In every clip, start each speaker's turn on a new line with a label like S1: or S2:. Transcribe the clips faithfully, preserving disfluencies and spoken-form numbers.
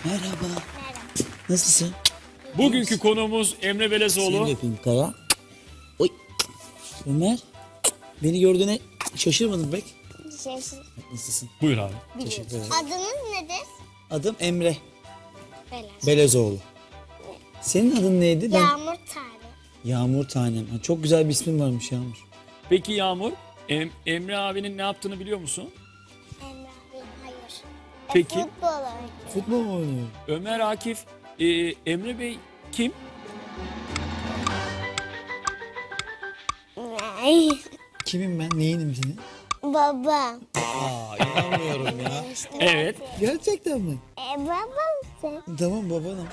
S1: Merhaba.
S2: Merhaba.
S1: Nasılsın?
S3: Bugünkü konuğumuz Emre Belezoğlu.
S1: Seni yapayım Kaya. Oy. Ömer. Beni gördüğüne şaşırmadın pek.
S2: Şaşır.
S1: Nasılsın?
S3: Buyur abi.
S1: Teşekkür ederim.
S2: Adınız nedir?
S1: Adım Emre
S2: Belaş.
S1: Belezoğlu. Senin adın neydi? Ben...
S2: Yağmur Tane.
S1: Yağmur Tanem. Ha, çok güzel bir ismin varmış Yağmur.
S3: Peki Yağmur, Em- Emre abinin ne yaptığını biliyor musun?
S2: Emre abi hayır.
S3: Peki.
S2: E, futbol oynuyor.
S1: Futbol mu oynuyor?
S3: Ömer Akif, e, Emre Bey kim?
S2: Ay,
S1: Kimim ben? Neyinim senin?
S2: Baba.
S1: Aa inanmıyorum ya.
S3: Evet.
S1: Gerçekten mi?
S2: E, babam sen.
S1: Tamam babanım.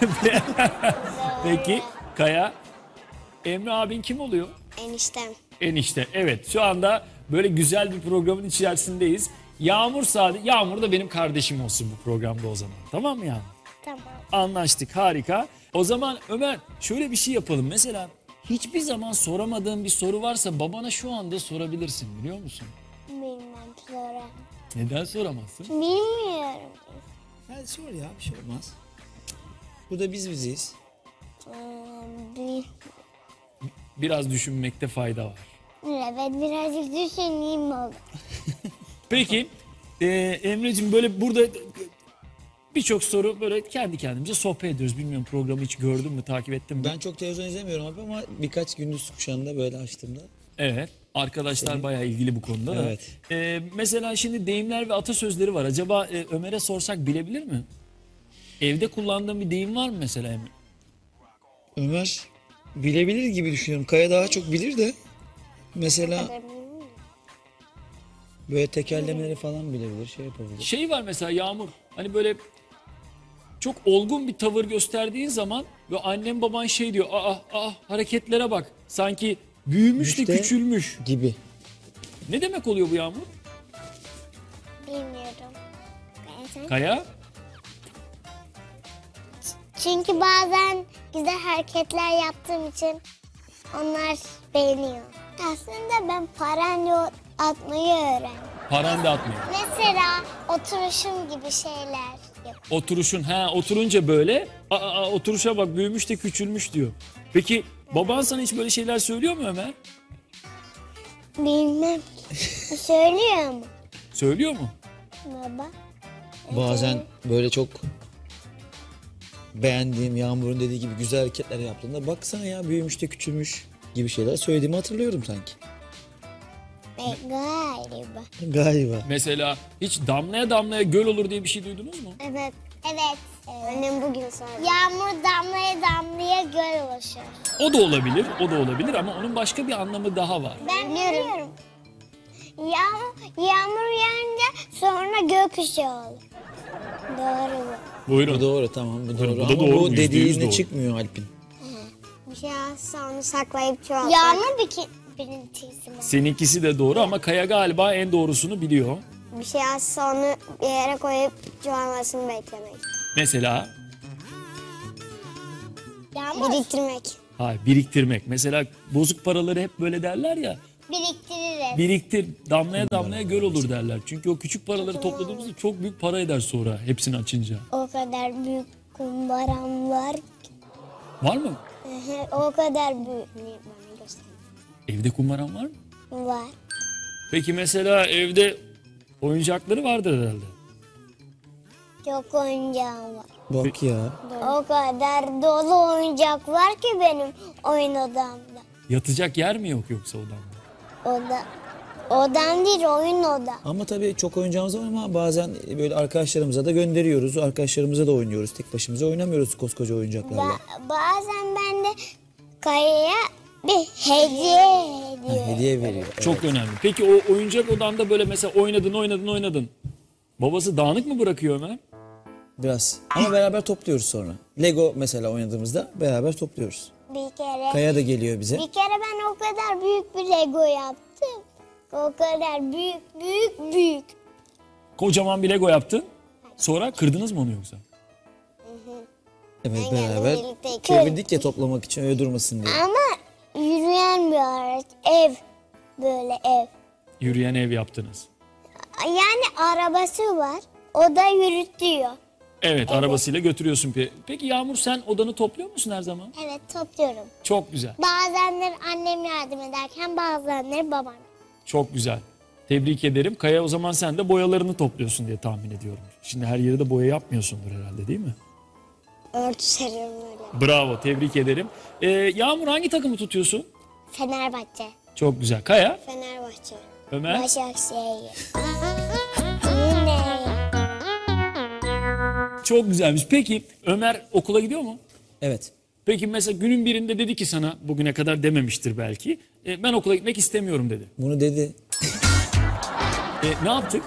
S3: Peki Kaya, Emre abin kim oluyor?
S2: Eniştem.
S3: Enişte. Evet, şu anda böyle güzel bir programın içerisindeyiz. Yağmur sade, Yağmur da benim kardeşim olsun bu programda o zaman. Tamam mı Yağmur?
S2: Tamam.
S3: Anlaştık, harika. O zaman Ömer şöyle bir şey yapalım. Mesela hiçbir zaman soramadığın bir soru varsa babana şu anda sorabilirsin, biliyor musun?
S2: Bilmem sonra.
S3: Neden soramazsın?
S2: Bilmiyorum.
S1: Hadi sor ya bir şey olmaz. Burada biz biziz.
S2: Hmm, bil-
S3: Biraz düşünmekte fayda var.
S2: Evet birazcık düşüneyim oldu.
S3: Peki e, Emre'cim böyle burada birçok soru böyle kendi kendimize sohbet ediyoruz. Bilmiyorum programı hiç gördün mü, takip ettin mi?
S1: Ben çok televizyon izlemiyorum abi ama birkaç gündüz kuşağında böyle açtığımda.
S3: Evet. Arkadaşlar bayağı ilgili bu konuda da.
S1: Evet.
S3: E, mesela şimdi deyimler ve atasözleri var. Acaba e, Ömer'e sorsak bilebilir mi? Evde kullandığın bir deyim var mı mesela Emre?
S1: Ömer bilebilir gibi düşünüyorum. Kaya daha çok bilir de. Mesela böyle tekerlemeleri falan bilebilir, şey yapabilir.
S3: Şey var mesela Yağmur, hani böyle çok olgun bir tavır gösterdiğin zaman ve annem baban şey diyor, aa, aa hareketlere bak, sanki büyümüş de
S1: İşte-
S3: küçülmüş.
S1: Gibi.
S3: Ne demek oluyor bu Yağmur?
S2: Bilmiyorum. Ben sen-
S3: Kaya?
S2: Çünkü bazen güzel hareketler yaptığım için onlar beğeniyor. Aslında ben paranyo atmayı öğrendim.
S3: Parande atmıyor.
S2: Mesela oturuşum gibi şeyler yap.
S3: Oturuşun, ha oturunca böyle, aa, aa, oturuşa bak büyümüş de küçülmüş diyor. Peki baban sana hiç böyle şeyler söylüyor mu Ömer?
S2: Bilmem. Söylüyor mu
S3: Söylüyor mu?
S2: baba?
S1: Bazen böyle çok beğendiğim, Yağmur'un dediği gibi güzel hareketler yaptığında baksana ya büyümüş de küçülmüş gibi şeyler söylediğimi hatırlıyorum sanki.
S2: E, galiba.
S1: Galiba.
S3: Mesela hiç damlaya damlaya göl olur diye bir şey duydunuz mu?
S2: Evet. Evet. Annem bugün sordu. Yağmur damlaya damlaya göl oluşur.
S3: O da olabilir, o da olabilir ama onun başka bir anlamı daha var.
S2: Ben biliyorum. Yağmur, yağmur yağınca sonra gökkuşağı olur. Doğru bu.
S3: Buyurun.
S1: Bu doğru tamam bu doğru
S3: bu da
S1: ama
S3: doğru,
S1: bu
S3: yüzde yüz
S1: dediğine
S3: doğru.
S1: çıkmıyor Alp'in.
S2: Bir şey alsa onu saklayıp çoğaltmak. Yağmur bir ki birincisi mi?
S3: Seninkisi de doğru ama Kaya galiba en doğrusunu biliyor.
S2: Bir şey alsa onu bir yere koyup çoğalmasını beklemek.
S3: Mesela
S2: Yağmur. Biriktirmek.
S3: hayır, biriktirmek. Mesela bozuk paraları hep böyle derler ya.
S2: Biriktiririz.
S3: Biriktir, damlaya damlaya göl olur derler. Çünkü o küçük paraları topladığımızda çok büyük para eder sonra hepsini açınca.
S2: O kadar büyük kumbaram var.
S3: Var mı?
S2: O kadar büyük. Niye bana göster?
S3: Evde kumbaran var mı?
S2: Var.
S3: Peki mesela evde oyuncakları vardır herhalde.
S2: Çok oyuncağım var.
S1: Bak ya.
S2: O kadar dolu oyuncak var ki benim oyun odamda.
S3: Yatacak yer mi yok yoksa odanda?
S2: Oda. Odam değil, oyun oda.
S1: Ama tabii çok oyuncağımız var ama bazen böyle arkadaşlarımıza da gönderiyoruz. Arkadaşlarımıza da oynuyoruz. Tek başımıza oynamıyoruz koskoca oyuncaklarla.
S2: Ba- bazen ben de Kaya'ya bir hediye ediyorum.
S1: Ha, hediye veriyor.
S3: Çok önemli. Peki o oyuncak odanda böyle mesela oynadın oynadın oynadın. Babası dağınık mı bırakıyor Ömer?
S1: Biraz. Ama beraber topluyoruz sonra. Lego mesela oynadığımızda beraber topluyoruz.
S2: Bir kere.
S1: Kaya da geliyor bize.
S2: Bir kere ben o kadar büyük bir Lego yaptım. O kadar büyük büyük büyük.
S3: Kocaman bir Lego yaptın. Sonra kırdınız mı onu yoksa?
S1: Evet
S2: Ben
S1: beraber
S2: geldim, birlikte
S1: çevirdik ya toplamak için öyle durmasın diye.
S2: Ama yürüyen bir araç. Ev. Böyle ev.
S3: Yürüyen ev yaptınız.
S2: Yani arabası var. O da yürütüyor.
S3: Evet, arabasıyla götürüyorsun. Pe- Peki Yağmur, sen odanı topluyor musun her zaman?
S2: Evet, topluyorum.
S3: Çok güzel.
S2: Bazenleri annem yardım ederken bazenleri babam.
S3: Çok güzel. Tebrik ederim. Kaya, o zaman sen de boyalarını topluyorsun diye tahmin ediyorum. Şimdi her yere de boya yapmıyorsundur herhalde, değil mi?
S2: Örtü seriyorum öyle.
S3: Bravo, tebrik ederim. Ee, Yağmur, hangi takımı tutuyorsun?
S2: Fenerbahçe.
S3: Çok güzel. Kaya,
S2: Fenerbahçe.
S3: Ömer.
S2: Başakşehir. Yine.
S3: Çok güzelmiş. Peki Ömer okula gidiyor mu?
S1: Evet.
S3: Peki mesela günün birinde dedi ki sana, bugüne kadar dememiştir belki, e, ben okula gitmek istemiyorum dedi.
S1: Bunu dedi.
S3: E, ne yaptık?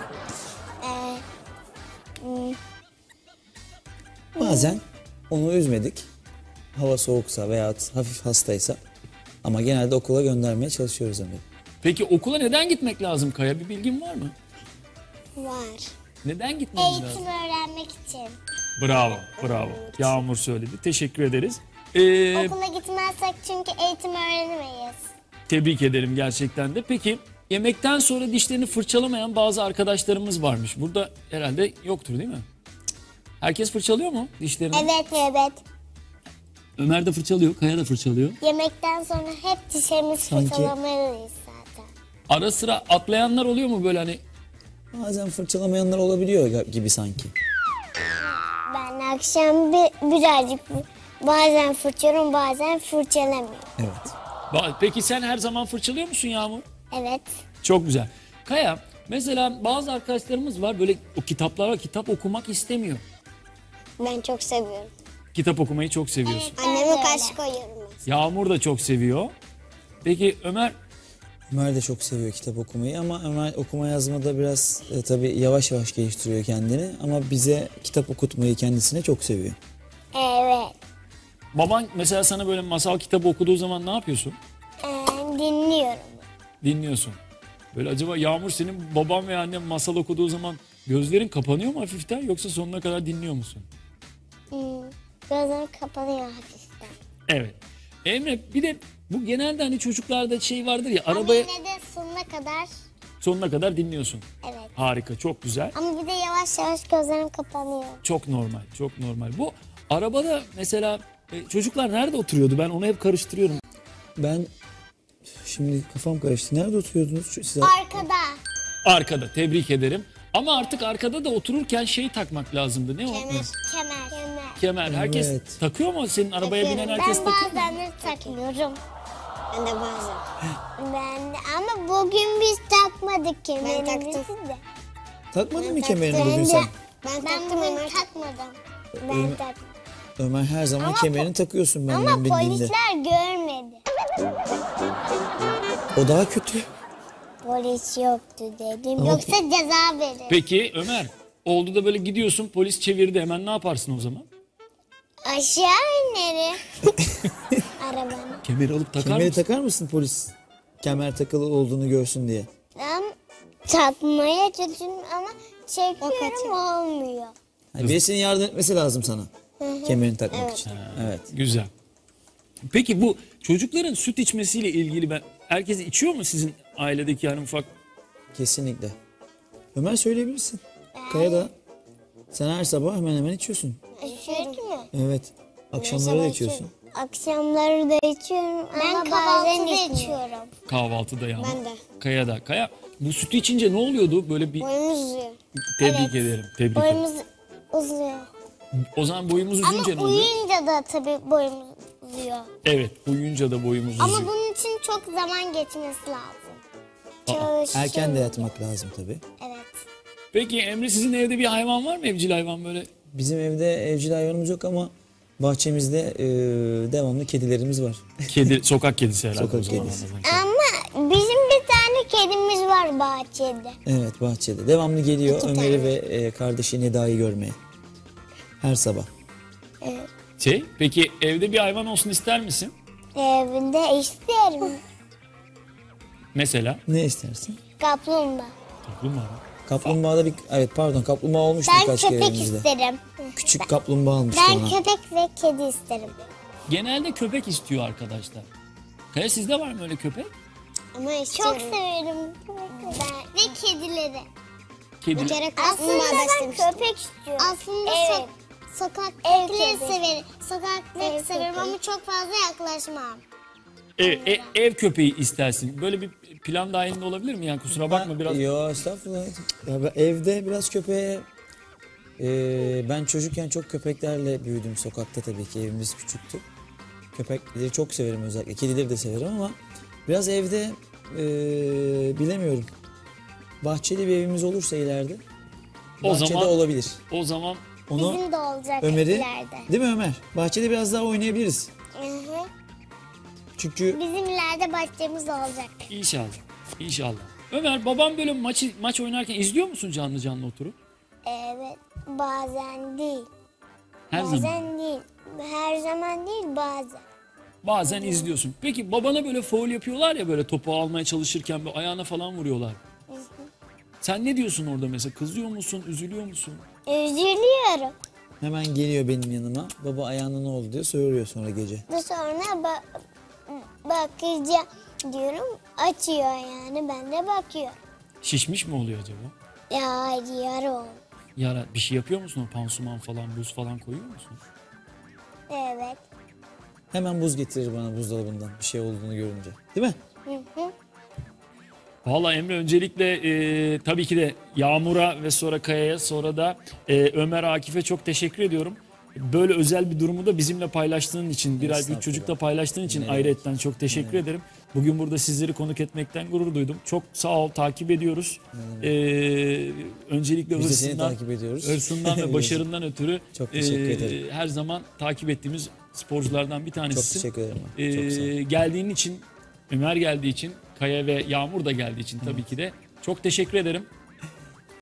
S1: Bazen onu üzmedik. Hava soğuksa veya hafif hastaysa. Ama genelde okula göndermeye çalışıyoruz Ömer'i.
S3: Peki okula neden gitmek lazım Kaya? Bir bilgin var mı?
S2: Var.
S3: Neden gitmemiz lazım?
S2: Eğitim öğrenmek için.
S3: Bravo, bravo. Yağmur söyledi. Teşekkür ederiz. Ee,
S2: Okula gitmezsek çünkü eğitim öğrenemeyiz.
S3: tebrik ederim gerçekten de. Peki yemekten sonra dişlerini fırçalamayan bazı arkadaşlarımız varmış. Burada herhalde yoktur, değil mi? Herkes fırçalıyor mu dişlerini?
S2: Evet, evet.
S3: Ömer de fırçalıyor, Kaya da fırçalıyor.
S2: Yemekten sonra hep dişlerimizi
S1: Sanki-
S2: fırçalamalıyız zaten.
S3: Ara sıra atlayanlar oluyor mu böyle hani?
S1: Bazen fırçalamayanlar olabiliyor gibi sanki.
S2: Ben akşam bir, birazcık bazen fırçalıyorum bazen fırçalamıyorum.
S1: Evet.
S3: Ba- Peki sen her zaman fırçalıyor musun Yağmur?
S2: Evet.
S3: Çok güzel. Kaya, mesela bazı arkadaşlarımız var böyle, o kitaplara kitap okumak istemiyor.
S2: Ben çok seviyorum.
S3: Kitap okumayı çok seviyorsun.
S2: Anneme karşı koyuyorum.
S3: Yağmur da çok seviyor. Peki Ömer,
S1: Ömer de çok seviyor kitap okumayı ama Ömer okuma yazmada biraz e, tabii yavaş yavaş geliştiriyor kendini. Ama bize kitap okutmayı kendisine çok seviyor.
S2: Evet.
S3: baban mesela sana böyle masal kitabı okuduğu zaman ne yapıyorsun?
S2: Ee, dinliyorum.
S3: Dinliyorsun. Böyle acaba Yağmur, senin baban veya annen masal okuduğu zaman gözlerin kapanıyor mu hafiften, yoksa sonuna kadar dinliyor musun?
S2: Hmm, gözlerim kapanıyor hafiften.
S3: Evet. Emre, bir de bu genelde hani çocuklarda şey vardır ya, arabaya
S2: Ama yine de sonuna kadar
S3: sonuna kadar dinliyorsun.
S2: evet.
S3: Harika, çok güzel.
S2: Ama bir de yavaş yavaş gözlerim kapanıyor.
S3: Çok normal, çok normal. Bu arabada mesela e, çocuklar nerede oturuyordu? Ben onu hep karıştırıyorum.
S1: Ben şimdi kafam karıştı. Nerede oturuyordunuz? Şu- Siz
S2: Arkada.
S3: Arkada, tebrik ederim. Ama artık arkada da otururken şey takmak lazımdı. Ne o?
S2: Kemer. Kemer. Kemer.
S3: Kemer. Herkes
S1: Evet.
S3: takıyor mu? Senin arabaya binen herkes
S2: Ben
S3: takıyor mu?
S2: bazenleri takıyorum. Ben de bazen. Ben de ama bugün biz takmadık kemerimizi de.
S1: takmadın mı kemerini
S2: Ben
S1: bugün
S2: de-
S1: sen?
S2: Ben, ben bugün takmadım. Ben taktım.
S1: Ömer her zaman
S2: Ama
S1: kemerini takıyorsun benden
S2: Ama
S1: bildiğinde.
S2: polisler görmedi.
S1: O daha kötü.
S2: Polis yoktu dedim.
S1: Ama-
S2: Yoksa ceza verir.
S3: Peki Ömer, oldu da böyle gidiyorsun, polis çevirdi, hemen ne yaparsın o zaman?
S2: Aşağı inerim. Arabanı.
S3: Kemeri alıp takar
S1: Kemeri
S3: mısın?
S1: takar mısın polis? Kemer takılı olduğunu görsün diye.
S2: Ben takmaya çalışıyorum ama çekiyorum olmuyor.
S1: Yani birisinin yardım etmesi lazım sana. Kemerini takmak için. Evet.
S3: Güzel. Peki bu çocukların süt içmesiyle ilgili, ben herkes içiyor mu sizin ailedeki yani ufak?
S1: Kesinlikle. Ömer söyleyebilirsin. Kaya da sen her sabah hemen hemen içiyorsun.
S2: Süt mü?
S1: Evet. Akşamları da içiyorsun.
S2: Akşamları da içiyorum ben ama bazen içiyorum.
S3: Kahvaltıda yani.
S2: Ben de.
S3: Kaya da. Kaya, bu sütü içince ne oluyordu? Böyle bir
S2: Boyumuz uzuyor.
S3: tebrik
S2: Evet.
S3: ederim. Tebrik ederim.
S2: Boyumuz uzuyor.
S3: O zaman boyumuz
S2: Ama
S3: uzunca ne oluyor?
S2: uyuyunca da tabii boyumuz uzuyor.
S3: Evet, uyuyunca da boyumuz
S2: Ama
S3: uzuyor.
S2: bunun için çok zaman geçmesi lazım. Çalışıyorum.
S1: Erken de yatmak lazım tabii.
S2: Evet.
S3: Peki Emre, sizin evde bir hayvan var mı? Evcil hayvan böyle?
S1: Bizim evde evcil hayvanımız yok ama bahçemizde e, devamlı kedilerimiz var.
S3: Kedi, sokak kedisi herhalde.
S1: Sokak
S3: o zaman.
S1: kedisi.
S2: Ama bizim bir tane kedimiz var bahçede.
S1: Evet, bahçede. Devamlı geliyor
S2: İki
S1: Ömer'i
S2: tane.
S1: ve e, kardeşi Neda'yı görmeye. Her sabah.
S3: Şey, peki evde bir hayvan olsun ister misin?
S2: Evde isterim.
S3: Mesela?
S1: Ne istersin?
S2: Kaplumbağa.
S3: Kaplumbağa.
S1: Kaplumbağada bir... Evet pardon, kaplumbağa olmuştu
S2: Ben
S1: birkaç kere
S2: köpek
S1: evimizde.
S2: isterim.
S1: Küçük kaplumbağa almıştı
S2: Ben
S1: ona.
S2: köpek ve kedi isterim.
S3: Genelde köpek istiyor arkadaşlar. Kaya, sizde var mı öyle köpek?
S2: Ama istiyorum. Çok severim. Ben ve kedileri.
S3: Kedi.
S2: Aslında ben köpek istiyorum. Aslında evet. Sokaktakileri severim. Sokaktakileri severim ama çok fazla yaklaşmam.
S3: Ev, e- ev köpeği istersin. Böyle bir plan dahilinde olabilir mi? Yani kusura bakma
S1: Ben-
S3: biraz.
S1: Yo estağfurullah. Ya ben evde biraz köpeğe... e, ben çocukken çok köpeklerle büyüdüm sokakta tabii ki. Evimiz küçüktü. Köpekleri çok severim özellikle. Kedileri de severim ama biraz evde e, bilemiyorum. Bahçeli bir evimiz olursa ileride
S3: O
S1: bahçede
S3: zaman-
S1: olabilir.
S3: O zaman
S1: Onu
S2: Bizim de olacak
S1: Ömer'i,
S2: ileride.
S1: değil mi Ömer? Bahçede biraz daha oynayabiliriz.
S2: Hı hı.
S1: Çünkü
S2: Bizim ileride bahçemiz olacak.
S3: inşallah. İnşallah. Ömer, babam böyle maçı maç oynarken izliyor musun canlı canlı oturup?
S2: Evet, bazen değil.
S3: Her
S2: bazen
S3: zaman.
S2: değil. Her zaman değil, bazen.
S3: Bazen izliyorsun. Peki babana böyle faul yapıyorlar ya, böyle topu almaya çalışırken böyle ayağına falan vuruyorlar. Sen ne diyorsun orada mesela? Kızıyor musun? Üzülüyor musun?
S2: Üzülüyorum.
S1: hemen geliyor benim yanıma. Baba ayağına ne oldu diye soruyor sonra gece.
S2: Bu sonra ba bakacağım diyorum. Açıyor yani, ben de bakıyorum.
S3: Şişmiş mi oluyor acaba?
S2: Ya hayır, yara oldu.
S3: Yara bir şey yapıyor musun? O pansuman falan, buz falan koyuyor musun?
S2: Evet.
S1: Hemen buz getirir bana buzdolabından bir şey olduğunu görünce. Değil mi?
S2: Hı hı.
S3: Vallahi Emre, öncelikle e, tabii ki de Yağmur'a ve sonra Kaya'ya, sonra da e, Ömer, Akif'e çok teşekkür ediyorum. Böyle özel bir durumu da bizimle paylaştığın için, bir ay bir çocukla paylaştığın için
S1: Evet.
S3: ayrıyetten çok teşekkür ederim. Bugün burada sizleri konuk etmekten gurur duydum. Çok sağ ol, takip ediyoruz. E, öncelikle
S1: Biz de seni
S3: hırsından,
S1: takip ediyoruz.
S3: hırsından ve başarından ötürü
S1: Çok teşekkür
S3: e,
S1: ederim.
S3: her zaman takip ettiğimiz sporculardan bir
S1: Çok
S3: tanesisin.
S1: teşekkür ederim.
S3: Ee,
S1: Çok sağ ol.
S3: geldiğin için, Ömer geldiği için, Kaya ve Yağmur da geldiği için tabii ki de çok teşekkür ederim.